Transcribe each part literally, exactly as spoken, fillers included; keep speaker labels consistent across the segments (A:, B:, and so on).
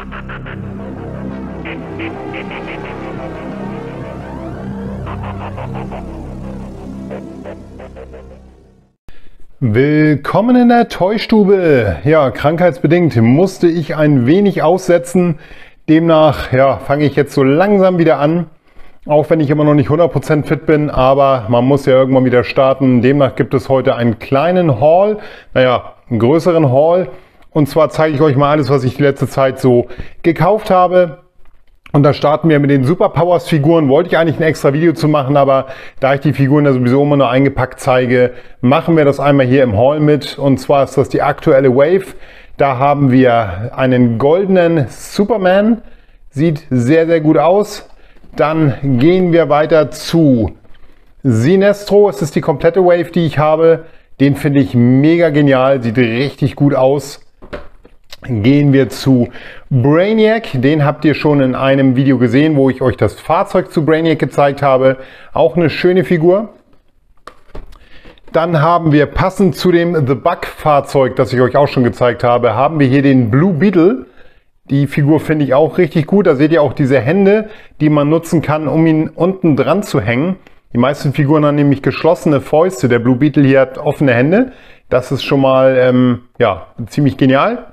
A: Willkommen in der Toystube. Ja, krankheitsbedingt musste ich ein wenig aussetzen. Demnach ja, fange ich jetzt so langsam wieder an. Auch wenn ich immer noch nicht hundert Prozent fit bin, aber man muss ja irgendwann wieder starten. Demnach gibt es heute einen kleinen Haul, naja, einen größeren Haul. Und zwar zeige ich euch mal alles, was ich die letzte Zeit so gekauft habe. Und da starten wir mit den Superpowers Figuren. Wollte ich eigentlich ein extra Video zu machen, aber da ich die Figuren ja sowieso immer nur eingepackt zeige, machen wir das einmal hier im Haul mit. Und zwar ist das die aktuelle Wave. Da haben wir einen goldenen Superman. Sieht sehr, sehr gut aus. Dann gehen wir weiter zu Sinestro. Es ist die komplette Wave, die ich habe. Den finde ich mega genial. Sieht richtig gut aus. Gehen wir zu Brainiac. Den habt ihr schon in einem Video gesehen, wo ich euch das Fahrzeug zu Brainiac gezeigt habe. Auch eine schöne Figur. Dann haben wir passend zu dem The Bug Fahrzeug, das ich euch auch schon gezeigt habe, haben wir hier den Blue Beetle. Die Figur finde ich auch richtig gut. Da seht ihr auch diese Hände, die man nutzen kann, um ihn unten dran zu hängen. Die meisten Figuren haben nämlich geschlossene Fäuste. Der Blue Beetle hier hat offene Hände. Das ist schon mal ähm, ja, ziemlich genial.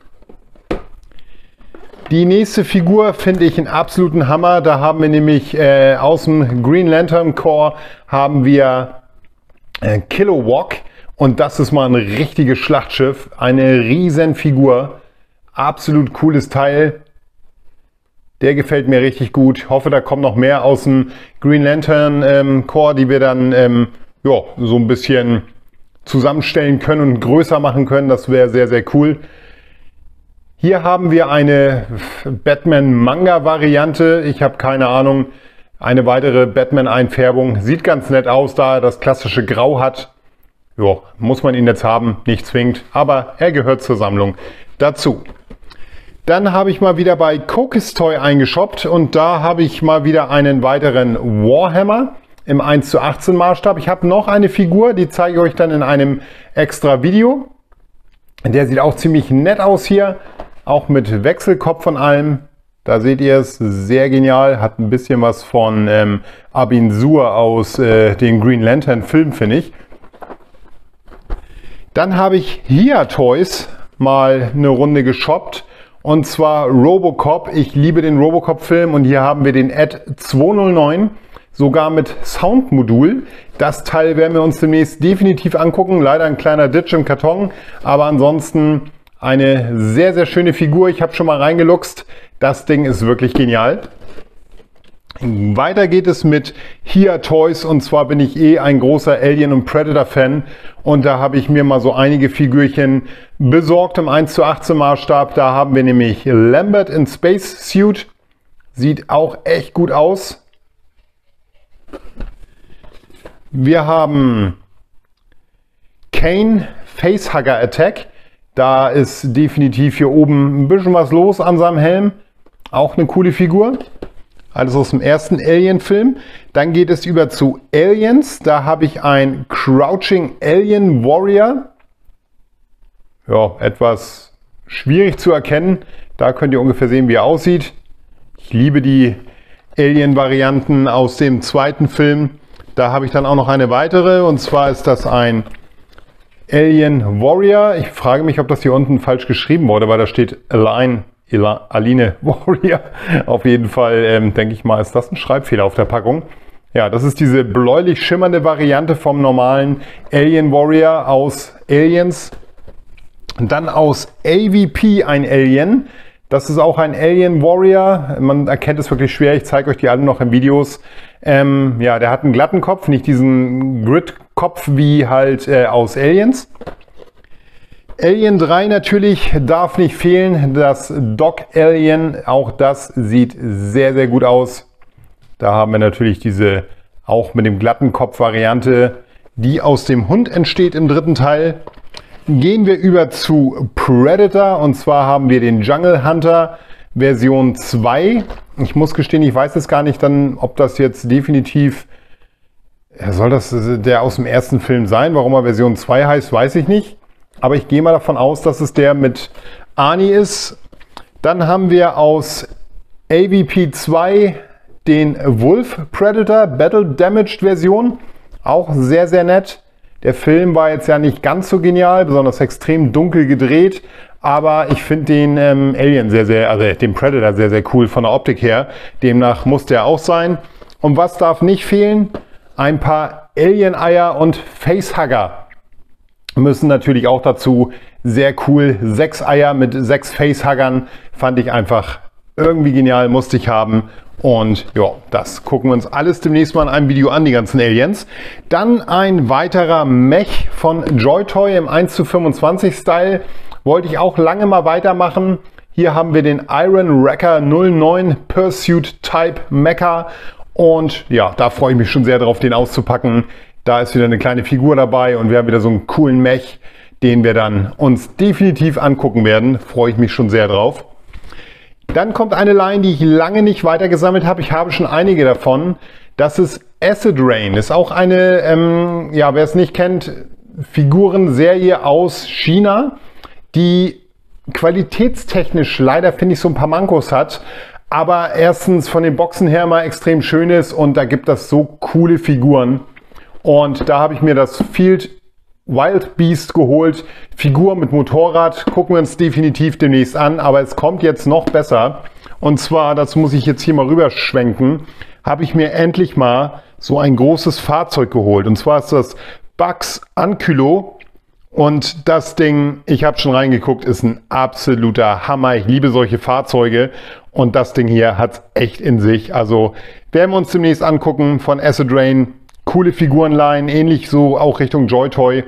A: Die nächste Figur finde ich einen absoluten Hammer. Da haben wir nämlich äh, aus dem Green Lantern Corps haben wir äh, Kilowog. Und das ist mal ein richtiges Schlachtschiff. Eine riesen Figur. Absolut cooles Teil. Der gefällt mir richtig gut. Ich hoffe, da kommt noch mehr aus dem Green Lantern ähm, Corps, die wir dann ähm, ja, so ein bisschen zusammenstellen können und größer machen können. Das wäre sehr, sehr cool. Hier haben wir eine Batman-Manga-Variante. Ich habe keine Ahnung. Eine weitere Batman-Einfärbung. Sieht ganz nett aus, da er das klassische Grau hat. Ja, muss man ihn jetzt haben, nicht zwingend. Aber er gehört zur Sammlung dazu. Dann habe ich mal wieder bei Kokistoy eingeshoppt. Und da habe ich mal wieder einen weiteren Warhammer im eins zu achtzehn Maßstab. Ich habe noch eine Figur, die zeige ich euch dann in einem extra Video. Der sieht auch ziemlich nett aus hier. Auch mit Wechselkopf von allem. Da seht ihr es, sehr genial. Hat ein bisschen was von ähm, Abin Sur aus äh, den Green Lantern Filmen, finde ich. Dann habe ich hier Toys mal eine Runde geshoppt. Und zwar Robocop. Ich liebe den Robocop-Film. Und hier haben wir den Ad zweihundertneun. Sogar mit Soundmodul. Das Teil werden wir uns demnächst definitiv angucken. Leider ein kleiner Ditch im Karton. Aber ansonsten eine sehr, sehr schöne Figur. Ich habe schon mal reingeluchst. Das Ding ist wirklich genial. Weiter geht es mit Hia Toys. Und zwar bin ich eh ein großer Alien- und Predator-Fan. Und da habe ich mir mal so einige Figürchen besorgt im eins zu achtzehn Maßstab. Da haben wir nämlich Lambert in Space Suit. Sieht auch echt gut aus. Wir haben Kane Facehugger Attack. Da ist definitiv hier oben ein bisschen was los an seinem Helm. Auch eine coole Figur. Alles aus dem ersten Alien-Film. Dann geht es über zu Aliens. Da habe ich ein Crouching Alien Warrior. Ja, etwas schwierig zu erkennen. Da könnt ihr ungefähr sehen, wie er aussieht. Ich liebe die Alien-Varianten aus dem zweiten Film. Da habe ich dann auch noch eine weitere. Und zwar ist das ein Alien Warrior. Ich frage mich, ob das hier unten falsch geschrieben wurde, weil da steht Aline, Aline Warrior. Auf jeden Fall ähm, denke ich mal, ist das ein Schreibfehler auf der Packung. Ja, das ist diese bläulich schimmernde Variante vom normalen Alien Warrior aus Aliens. Und dann aus A V P ein Alien. Das ist auch ein Alien Warrior. Man erkennt es wirklich schwer. Ich zeige euch die alle noch in Videos. Ähm, ja, der hat einen glatten Kopf, nicht diesen Grid-Kopf wie halt äh, aus Aliens. Alien drei natürlich darf nicht fehlen. Das Doc Alien, auch das sieht sehr, sehr gut aus. Da haben wir natürlich diese, auch mit dem glatten Kopf Variante, die aus dem Hund entsteht im dritten Teil. Gehen wir über zu Predator. Und zwar haben wir den Jungle Hunter Version zwei. Ich muss gestehen, ich weiß jetzt gar nicht dann, ob das jetzt definitiv, soll das der aus dem ersten Film sein? Warum er Version zwei heißt, weiß ich nicht. Aber ich gehe mal davon aus, dass es der mit Arnie ist. Dann haben wir aus A V P zwei den Wolf Predator Battle Damaged Version. Auch sehr, sehr nett. Der Film war jetzt ja nicht ganz so genial, besonders extrem dunkel gedreht. Aber ich finde den ähm, Alien sehr, sehr, also den Predator sehr, sehr cool von der Optik her. Demnach muss der auch sein. Und was darf nicht fehlen? Ein paar Alien-Eier und Facehugger müssen natürlich auch dazu. Sehr cool. Sechs Eier mit sechs Facehuggern fand ich einfach irgendwie genial, musste ich haben. Und ja, das gucken wir uns alles demnächst mal in einem Video an, die ganzen Aliens. Dann ein weiterer Mech von Joy-Toy im eins zu fünfundzwanzig Style. Wollte ich auch lange mal weitermachen. Hier haben wir den Iron Wrecker null neun Pursuit Type Mecha. Und ja, da freue ich mich schon sehr drauf, den auszupacken. Da ist wieder eine kleine Figur dabei und wir haben wieder so einen coolen Mech, den wir dann uns definitiv angucken werden. Freue ich mich schon sehr drauf. Dann kommt eine Line, die ich lange nicht weitergesammelt habe. Ich habe schon einige davon. Das ist Acid Rain. Ist auch eine, ähm, ja, wer es nicht kennt, Figurenserie aus China, die qualitätstechnisch leider, finde ich, so ein paar Mankos hat. Aber erstens von den Boxen her mal extrem schön ist und da gibt es so coole Figuren. Und da habe ich mir das Field Wild Beast geholt. Figur mit Motorrad. Gucken wir uns definitiv demnächst an. Aber es kommt jetzt noch besser. Und zwar, das muss ich jetzt hier mal rüberschwenken, habe ich mir endlich mal so ein großes Fahrzeug geholt. Und zwar ist das Bugs Ankylo. Und das Ding, ich habe schon reingeguckt, ist ein absoluter Hammer. Ich liebe solche Fahrzeuge. Und das Ding hier hat es echt in sich. Also werden wir uns demnächst angucken von Acid Rain. Coole Figurenline, ähnlich so auch Richtung Joy-Toy.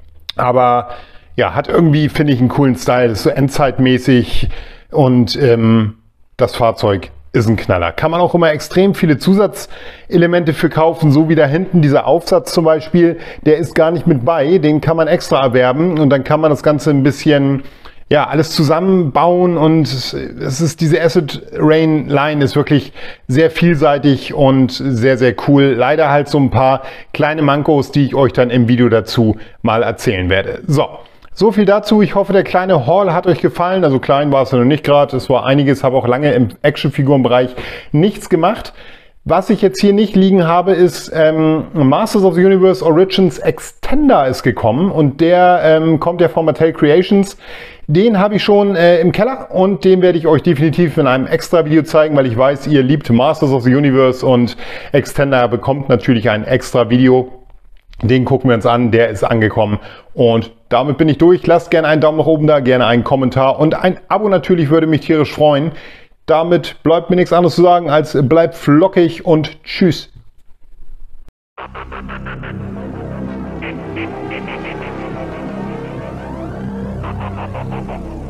A: Aber ja, hat irgendwie, finde ich, einen coolen Style. Das ist so endzeitmäßig und ähm, das Fahrzeug ist ein Knaller. Kann man auch immer extrem viele Zusatzelemente für kaufen, so wie da hinten dieser Aufsatz zum Beispiel. Der ist gar nicht mit bei, den kann man extra erwerben und dann kann man das Ganze ein bisschen, ja, alles zusammenbauen und es ist diese Acid Rain Line ist wirklich sehr vielseitig und sehr, sehr cool. Leider halt so ein paar kleine Mankos, die ich euch dann im Video dazu mal erzählen werde. So, so viel dazu. Ich hoffe, der kleine Haul hat euch gefallen. Also klein war es ja noch nicht gerade. Es war einiges, habe auch lange im Actionfigurenbereich nichts gemacht. Was ich jetzt hier nicht liegen habe, ist ähm, Masters of the Universe Origins Extender ist gekommen und der ähm, kommt ja von Mattel Creations. Den habe ich schon äh, im Keller und den werde ich euch definitiv in einem extra Video zeigen, weil ich weiß, ihr liebt Masters of the Universe und Extender bekommt natürlich ein extra Video. Den gucken wir uns an, der ist angekommen und damit bin ich durch. Lasst gerne einen Daumen nach oben da, gerne einen Kommentar und ein Abo natürlich würde mich tierisch freuen. Damit bleibt mir nichts anderes zu sagen als bleibt flockig und tschüss.
B: Thank you.